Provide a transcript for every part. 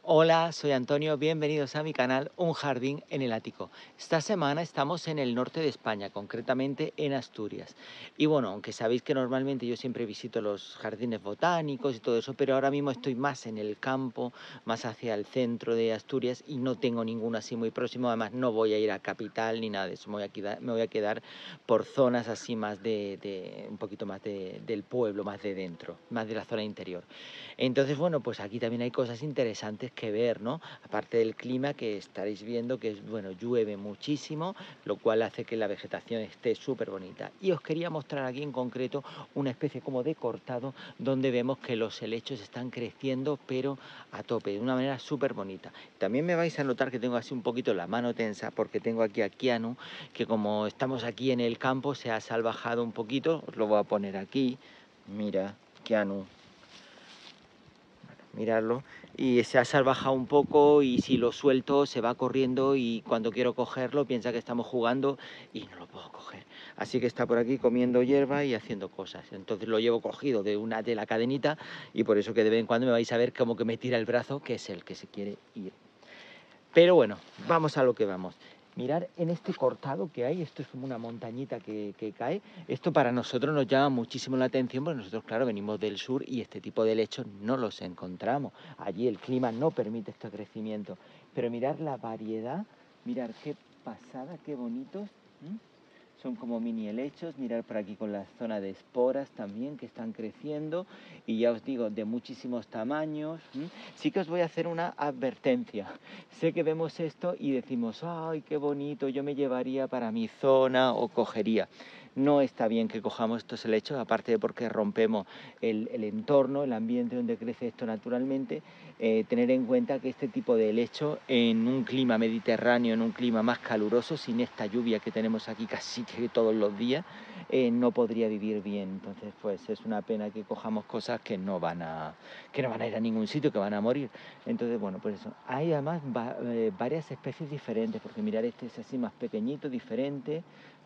Hola, soy Antonio, bienvenidos a mi canal Un Jardín en el Ático. Esta semana estamos en el norte de España, concretamente en Asturias. Y bueno, aunque sabéis que normalmente yo siempre visito los jardines botánicos y todo eso, pero ahora mismo estoy más en el campo, más hacia el centro de Asturias y no tengo ninguno así muy próximo. Además no voy a ir a capital ni nada de eso, me voy a quedar por zonas así más un poquito más del pueblo, más de dentro, más de la zona interior. Entonces, bueno, pues aquí también hay cosas interesantes que ver, ¿no? Aparte del clima que estaréis viendo que, bueno, llueve muchísimo, lo cual hace que la vegetación esté súper bonita. Y os quería mostrar aquí en concreto una especie como de cortado donde vemos que los helechos están creciendo, pero a tope, de una manera súper bonita. También me vais a notar que tengo así un poquito la mano tensa porque tengo aquí a Keanu, que como estamos aquí en el campo se ha salvajado un poquito. Os lo voy a poner aquí. Mira, Keanu, mirarlo, y se ha salvajado un poco y si lo suelto se va corriendo y cuando quiero cogerlo piensa que estamos jugando y no lo puedo coger. Así que está por aquí comiendo hierba y haciendo cosas. Entonces lo llevo cogido de la cadenita y por eso que de vez en cuando me vais a ver como que me tira el brazo, que es el que se quiere ir. Pero bueno, vamos a lo que vamos. Mirar en este cortado que hay, esto es como una montañita que cae. Esto para nosotros nos llama muchísimo la atención porque nosotros, claro, venimos del sur y este tipo de helechos no los encontramos. Allí el clima no permite este crecimiento. Pero mirar la variedad, mirar qué pasada, qué bonitos. Son como mini helechos, mirar por aquí con la zona de esporas también que están creciendo y ya os digo, de muchísimos tamaños. Sí que os voy a hacer una advertencia. Sé que vemos esto y decimos, ay, qué bonito, yo me llevaría para mi zona o cogería. No está bien que cojamos estos helechos, aparte de porque rompemos el entorno, el ambiente donde crece esto naturalmente. Tener en cuenta que este tipo de helecho en un clima mediterráneo, en un clima más caluroso, sin esta lluvia que tenemos aquí casi que todos los días, no podría vivir bien. Entonces, pues es una pena que cojamos cosas que no van a ir a ningún sitio, que van a morir. Entonces, bueno, pues eso. Hay además varias especies diferentes, porque mirar este es así más pequeñito, diferente.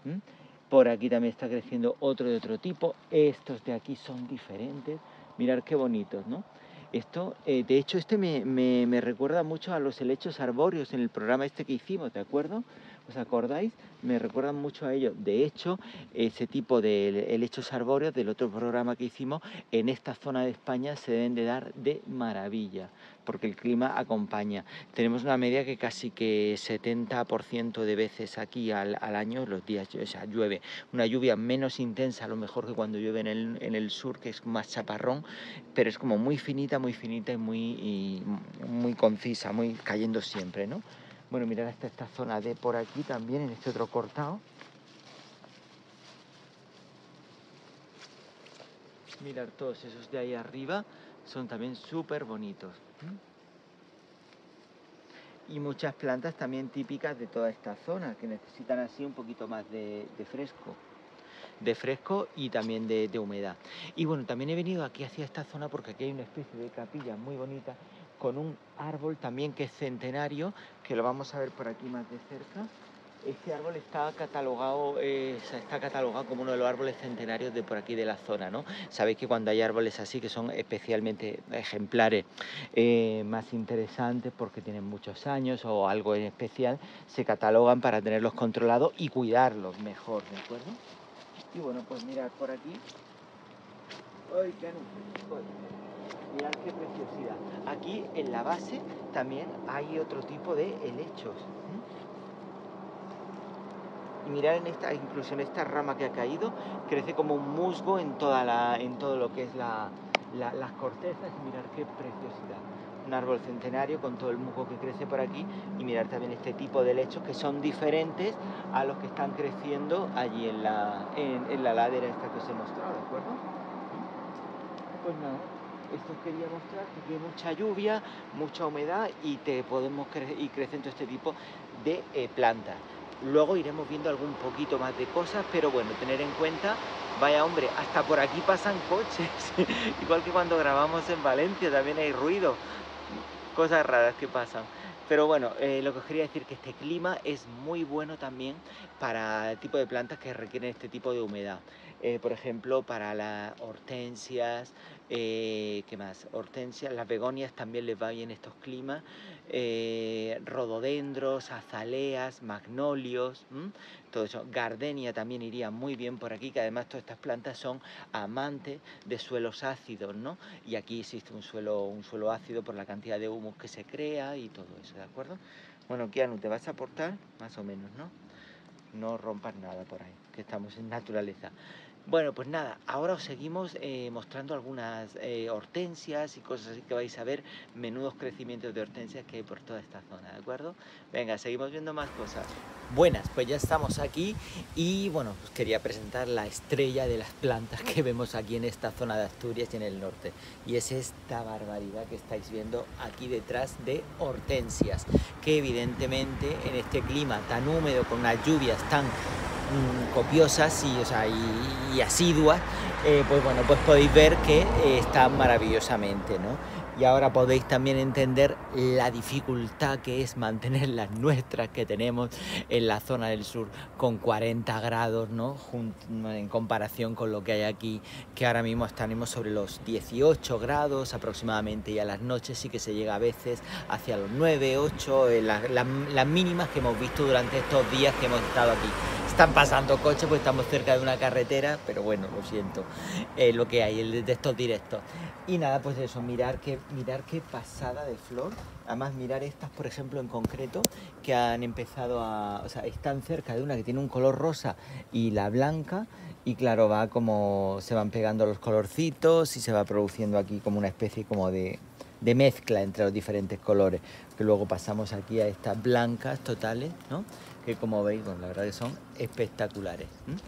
Por aquí también está creciendo otro de otro tipo. Estos de aquí son diferentes. Mirar qué bonitos, ¿no? Esto, de hecho, este me recuerda mucho a los helechos arbóreos en el programa este que hicimos, ¿de acuerdo? ¿Os acordáis? Me recuerdan mucho a ellos. De hecho, ese tipo de helechos arbóreos del otro programa que hicimos, en esta zona de España se deben de dar de maravilla, porque el clima acompaña. Tenemos una media que casi que 70% de veces aquí al año, los días, o sea, llueve. Una lluvia menos intensa a lo mejor que cuando llueve en el sur, que es más chaparrón, pero es como muy finita y muy concisa, muy cayendo siempre, ¿no? Bueno, mirad hasta esta zona de por aquí también, en este otro cortado. Mirar todos esos de ahí arriba, son también súper bonitos. Y muchas plantas también típicas de toda esta zona, que necesitan así un poquito más de fresco y también de humedad. Y bueno, también he venido aquí hacia esta zona porque aquí hay una especie de capilla muy bonita con un árbol también que es centenario, que lo vamos a ver por aquí más de cerca. Este árbol está catalogado como uno de los árboles centenarios de por aquí de la zona, ¿no? Sabéis que cuando hay árboles así que son especialmente ejemplares, más interesantes porque tienen muchos años o algo en especial, se catalogan para tenerlos controlados y cuidarlos mejor, ¿de acuerdo? Y bueno, pues mirad por aquí. ¡Ay, qué anuncio! Mirad qué preciosidad. Aquí en la base también hay otro tipo de helechos. Y mirad incluso en esta rama que ha caído, crece como un musgo en todo lo que es las cortezas. Y mirad qué preciosidad. Un árbol centenario con todo el musgo que crece por aquí. Y mirad también este tipo de helechos que son diferentes a los que están creciendo allí en la ladera esta que os he mostrado, ¿de acuerdo? Pues nada, esto os quería mostrar que hay mucha lluvia, mucha humedad y crecen todo este tipo de plantas. Luego iremos viendo algún poquito más de cosas, pero bueno, tener en cuenta, vaya hombre, hasta por aquí pasan coches, igual que cuando grabamos en Valencia también hay ruido, cosas raras que pasan. Pero bueno, lo que os quería decir es que este clima es muy bueno también para el tipo de plantas que requieren este tipo de humedad. Por ejemplo, para las hortensias, ¿Qué más? Hortensias, las begonias también les va bien estos climas. Rododendros, azaleas, magnolios, todo eso. Gardenia también iría muy bien por aquí, que además todas estas plantas son amantes de suelos ácidos, ¿no? Y aquí existe un suelo ácido por la cantidad de humus que se crea y todo eso, ¿de acuerdo? Bueno, Keanu, ¿te vas a aportar? Más o menos, ¿no? No rompas nada por ahí, que estamos en naturaleza. Bueno, pues nada, ahora os seguimos mostrando algunas hortensias y cosas así que vais a ver, menudos crecimientos de hortensias que hay por toda esta zona, ¿de acuerdo? Venga, seguimos viendo más cosas. Buenas, pues ya estamos aquí y bueno, pues quería presentar la estrella de las plantas que vemos aquí en esta zona de Asturias y en el norte. Y es esta barbaridad que estáis viendo aquí detrás de hortensias, que evidentemente en este clima tan húmedo, con unas lluvias tan copiosas y, o sea, y asiduas, pues bueno, pues podéis ver que están maravillosamente, ¿no? Y ahora podéis también entender la dificultad que es mantener las nuestras que tenemos en la zona del sur con 40 grados, ¿no? En comparación con lo que hay aquí, que ahora mismo estaremos sobre los 18 grados aproximadamente, y a las noches sí que se llega a veces hacia los 9, 8, las mínimas que hemos visto durante estos días que hemos estado aquí. Están pasando coches, pues estamos cerca de una carretera, pero bueno, lo siento, lo que hay de estos directos. Y nada, pues eso, mirar qué pasada de flor. Además, mirar estas, por ejemplo, en concreto, que han empezado o sea, están cerca de una que tiene un color rosa y la blanca, y claro, va como se van pegando los colorcitos y se va produciendo aquí como una especie como de mezcla entre los diferentes colores, que luego pasamos aquí a estas blancas totales, ¿no? Que como veis, bueno, la verdad que son espectaculares.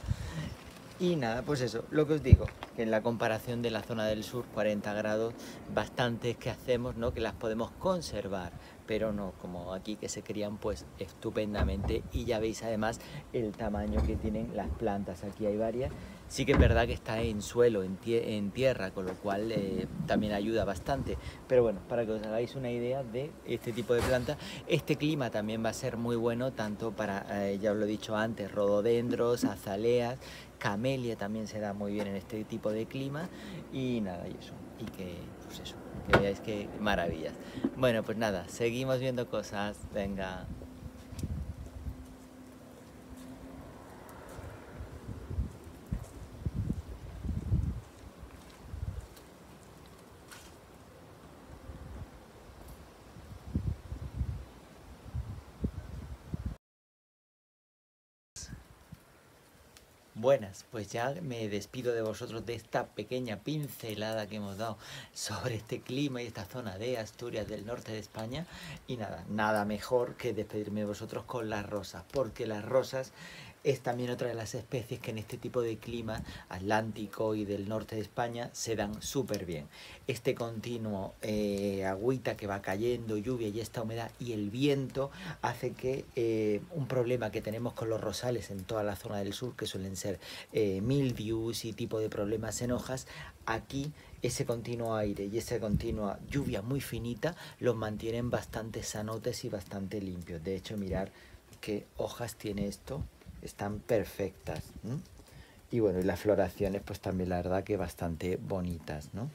Y nada, pues eso, lo que os digo, que en la comparación de la zona del sur, 40 grados, bastantes que hacemos, ¿no? Que las podemos conservar, pero no como aquí, que se crían pues estupendamente. Y ya veis además el tamaño que tienen las plantas. Aquí hay varias. Sí que es verdad que está en suelo, en tierra, con lo cual también ayuda bastante. Pero bueno, para que os hagáis una idea de este tipo de plantas, este clima también va a ser muy bueno, tanto para, ya os lo he dicho antes, rododendros, azaleas, camelia también se da muy bien en este tipo de clima. Y nada, y eso, y que, pues eso, que veáis que maravillas. Bueno, pues nada, seguimos viendo cosas, venga. Buenas, pues ya me despido de vosotros de esta pequeña pincelada que hemos dado sobre este clima y esta zona de Asturias del norte de España. Y nada, nada mejor que despedirme de vosotros con las rosas, porque las rosas es también otra de las especies que en este tipo de clima atlántico y del norte de España se dan súper bien. Este continuo agüita que va cayendo, lluvia y esta humedad y el viento hace que un problema que tenemos con los rosales en toda la zona del sur, que suelen ser mildews y tipo de problemas en hojas, aquí ese continuo aire y esa continua lluvia muy finita los mantienen bastante sanotes y bastante limpios. De hecho, mirar qué hojas tiene esto, están perfectas, ¿no? Y bueno, y las floraciones pues también la verdad que bastante bonitas, ¿no?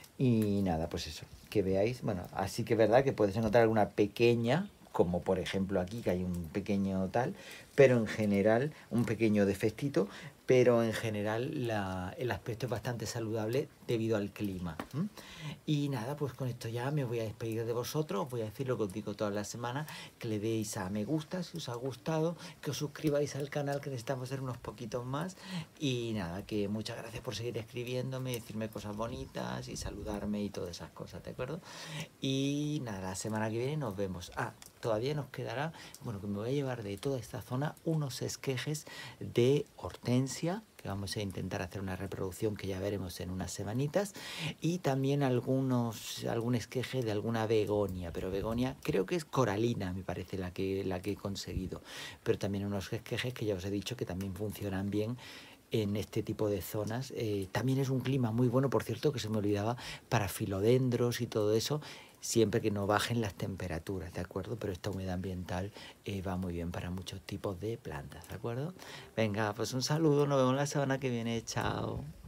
Y nada, pues eso, que veáis, bueno, así que es verdad que puedes encontrar alguna pequeña, como por ejemplo aquí que hay un pequeño tal, pero en general, un pequeño defectito, pero en general el aspecto es bastante saludable debido al clima. Y nada, pues con esto ya me voy a despedir de vosotros, os voy a decir lo que os digo todas las semanas, que le deis a me gusta si os ha gustado, que os suscribáis al canal, que necesitamos ser unos poquitos más. Y nada, que muchas gracias por seguir escribiéndome, decirme cosas bonitas y saludarme y todas esas cosas, ¿de acuerdo? Y nada, la semana que viene nos vemos. Todavía nos quedará, bueno, que me voy a llevar de toda esta zona unos esquejes de hortensia, que vamos a intentar hacer una reproducción que ya veremos en unas semanitas, y también algún esqueje de alguna begonia, pero begonia creo que es coralina, me parece la que he conseguido, pero también unos esquejes que ya os he dicho que también funcionan bien en este tipo de zonas. También es un clima muy bueno, por cierto, que se me olvidaba, para filodendros y todo eso, siempre que no bajen las temperaturas, ¿de acuerdo? Pero esta humedad ambiental va muy bien para muchos tipos de plantas, ¿de acuerdo? Venga, pues un saludo, nos vemos la semana que viene, chao.